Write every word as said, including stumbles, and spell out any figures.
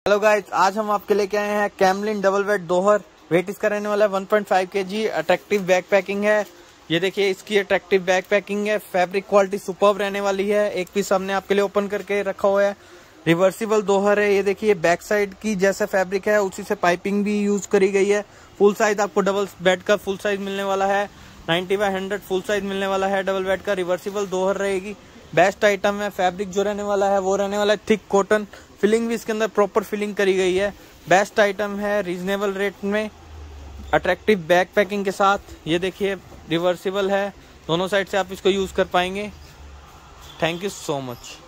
Hello guys, आज हम आपके लेके आए हैं कैमलिन डबल बेड दोहर। वेट इसका रहने वाला है one point five K. Attractive back packing है। ये देखिए इसकी अट्रैक्टिव बैक पैकिंग है। फैब्रिक क्वालिटी सुपर्ब रहने वाली है। एक पीस हमने आपके लिए ओपन करके रखा हुआ है। रिवर्सिबल दोहर है। ये देखिए बैक साइड की जैसा फैब्रिक है उसी से पाइपिंग भी यूज करी गई है। फुल साइज आपको डबल बेड का फुल साइज मिलने वाला है। Ninety by hundred full size मिलने वाला है डबल बेड का। रिवर्सिबल दोहर रहेगी। बेस्ट आइटम है। फैब्रिक जो रहने वाला है वो रहने वाला है थिक कॉटन। फिलिंग भी इसके अंदर प्रॉपर फिलिंग करी गई है। बेस्ट आइटम है रीजनेबल रेट में, अट्रैक्टिव बैक पैकिंग के साथ। ये देखिए रिवर्सिबल है, दोनों साइड से आप इसको यूज कर पाएंगे। Thank you so much.